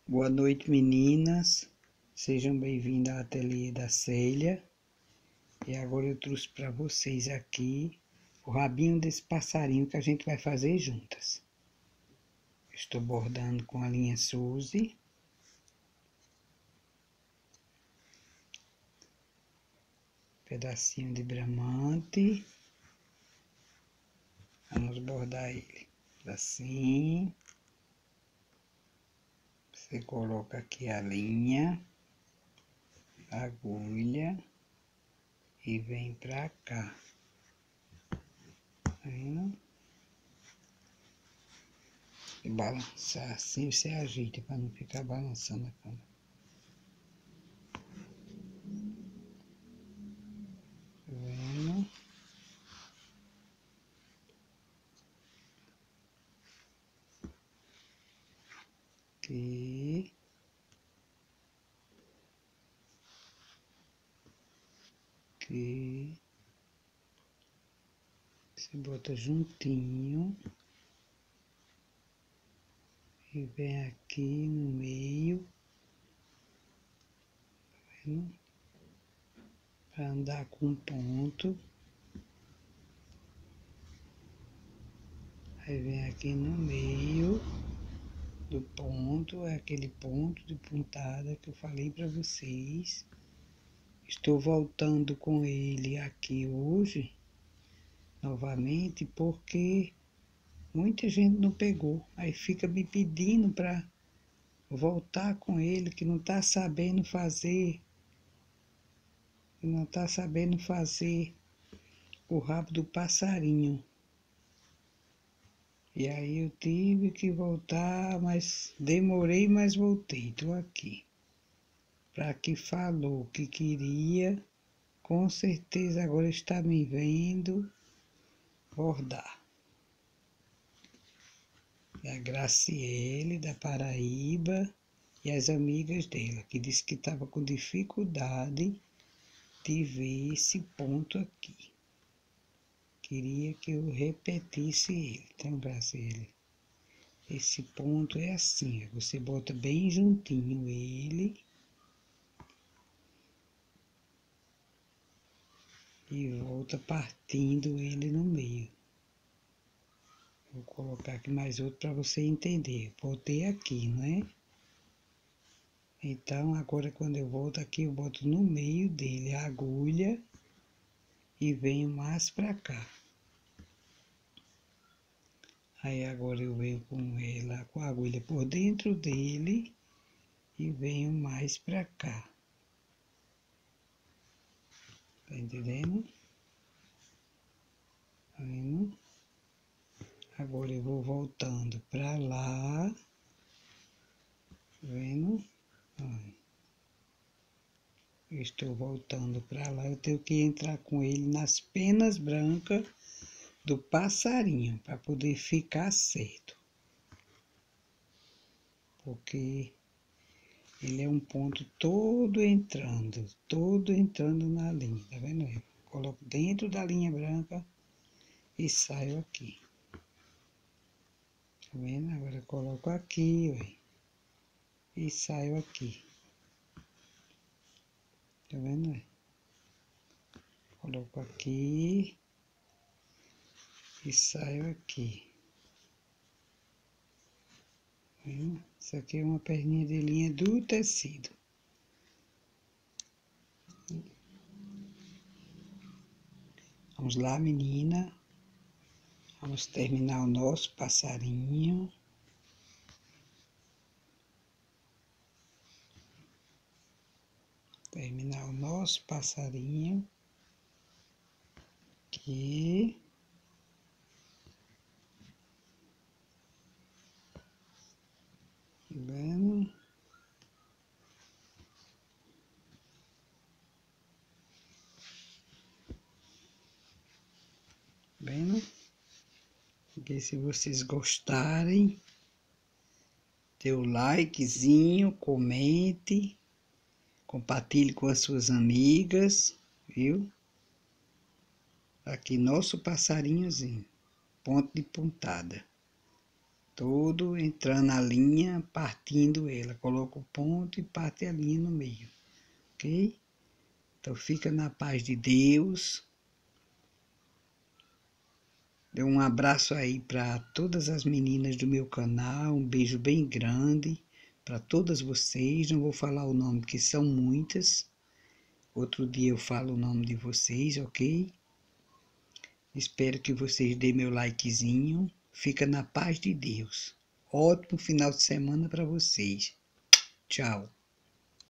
Boa noite, meninas. Sejam bem-vindas ao ateliê da Célia. E agora eu trouxe para vocês aqui o rabinho desse passarinho que a gente vai fazer juntas. Estou bordando com a linha Suzy. Pedacinho de bramante. Vamos bordar ele assim. Você coloca aqui a linha, a agulha e vem pra cá. Tá vendo? E balançar assim, você ajeita para não ficar balançando a câmera. Tá vendo? Aqui. Aqui. Você bota juntinho. E vem aqui no meio. Tá vendo? Para andar com um ponto. Aí vem aqui no meio do ponto, é aquele ponto de pontada que eu falei para vocês. Estou voltando com ele aqui hoje, novamente, porque muita gente não pegou. Aí fica me pedindo para voltar com ele, que não está sabendo fazer. Não está sabendo fazer o rabo do passarinho. E aí eu tive que voltar, mas demorei, mas voltei. Estou aqui. Para que falou que queria, com certeza agora está me vendo bordar. Da Graciele, da Paraíba, e as amigas dela, que disse que estava com dificuldade de ver esse ponto aqui. Queria que eu repetisse ele. Então, Graciele, esse ponto é assim, você bota bem juntinho ele e volta partindo ele no meio. Vou colocar aqui mais outro para você entender. Botei aqui, não é? Então, agora quando eu volto aqui, eu boto no meio dele a agulha e venho mais para cá. Aí agora eu venho com ela, com a agulha por dentro dele e venho mais para cá. Tá entendendo? Tá vendo? Agora eu vou voltando para lá. Tá vendo? Eu estou voltando para lá. Eu tenho que entrar com ele nas penas brancas do passarinho para poder ficar certo. Porque ele é um ponto todo entrando na linha, tá vendo? Eu coloco dentro da linha branca e saio aqui. Tá vendo? Agora eu coloco aqui, ó, e saio aqui. Tá vendo? Coloco aqui e saio aqui. Tá vendo? Isso aqui é uma perninha de linha do tecido. Vamos lá, menina. Vamos terminar o nosso passarinho. Terminar o nosso passarinho. Aqui. Tá vendo? Vendo? Porque se vocês gostarem, dê o likezinho, comente, compartilhe com as suas amigas, viu? Aqui nosso passarinhozinho, ponto de pontada. todo entrando a linha, partindo ela. Coloca o ponto e parte a linha no meio, ok? Então fica na paz de Deus. Dê um abraço aí para todas as meninas do meu canal, um beijo bem grande para todas vocês. Não vou falar o nome porque são muitas. Outro dia eu falo o nome de vocês, ok? Espero que vocês dêem meu likezinho. Fica na paz de Deus. Ótimo final de semana para vocês. Tchau.